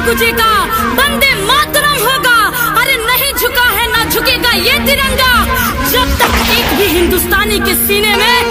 गुजेगा, वंदे मातरम होगा। अरे नहीं झुका है ना झुकेगा ये तिरंगा, जब तक एक भी हिंदुस्तानी के सीने में